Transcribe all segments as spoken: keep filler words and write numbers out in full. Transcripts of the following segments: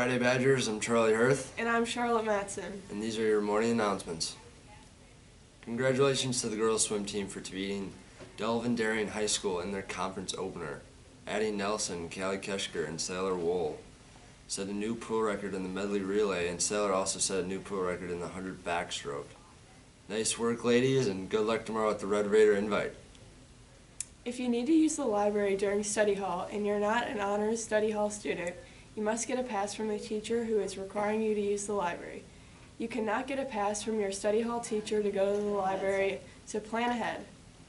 Friday Badgers, I'm Charlie Hirth. And I'm Charlotte Matson. And these are your morning announcements. Congratulations to the girls swim team for beating Delvin Darien High School in their conference opener. Addie Nelson, Callie Keschker, and Sailor Wool set a new pool record in the medley relay, and Sailor also set a new pool record in the one hundred backstroke. Nice work, ladies, and good luck tomorrow at the Red Raider Invite. If you need to use the library during study hall and you're not an honors study hall student, you must get a pass from the teacher who is requiring you to use the library. You cannot get a pass from your study hall teacher to go to the library, so plan ahead.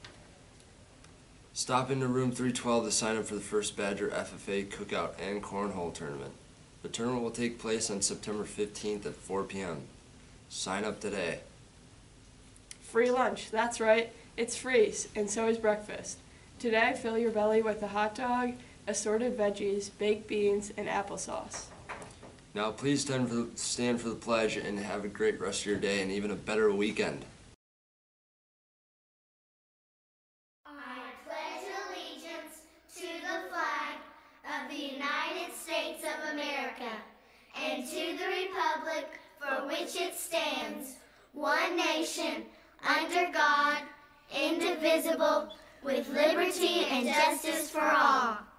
Stop into room three twelve to sign up for the first Badger F F A Cookout and Cornhole Tournament. The tournament will take place on September fifteenth at four p m Sign up today. Free lunch, that's right, it's free, and so is breakfast. Today, fill your belly with a hot dog, assorted veggies, baked beans, and applesauce. Now please stand for, the, stand for the pledge and have a great rest of your day and even a better weekend. I pledge allegiance to the flag of the United States of America and to the republic for which it stands, one nation, under God, indivisible, with liberty and justice for all.